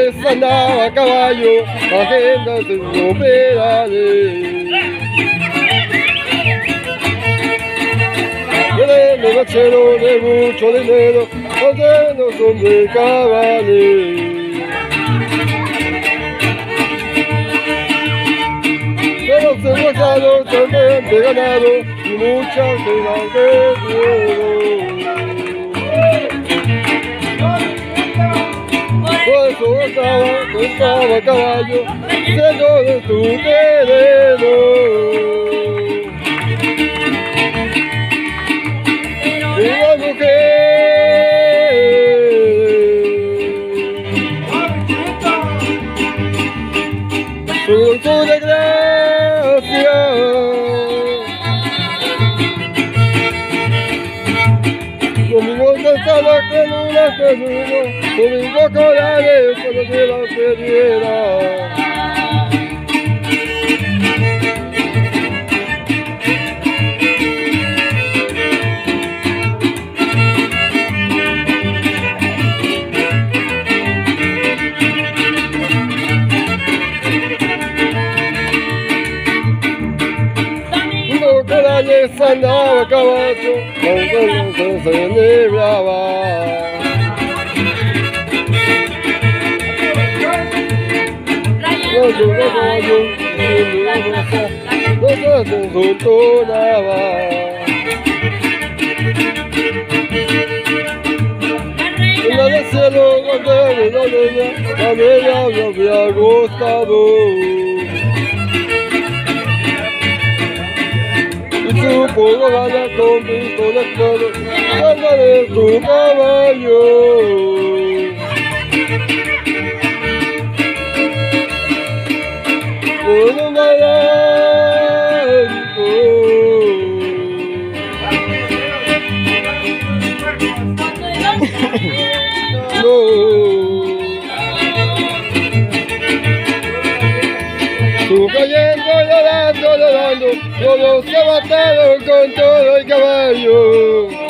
cabeza andaba a caballo, agenda sus pedales. Vienen los rancheros de mucho dinero, aunque no son de cabales. Pero se guardaron también de ganado y muchas cenas de oro. Por eso estaba a caballo, siendo de su querido. Y la mujer, su desgracia, domingo cansado que no la terminó, domingo corales cuando se la perdiera. Corales andaba a caballo, aunque se enneblaba. No se desentonaba. En la del cielo, donde la bella me había gustado. Supo ganar con pistolas claras, carga de su caballo. Con un galán, su cayendo, llorando, todos se mataron con todo el caballo.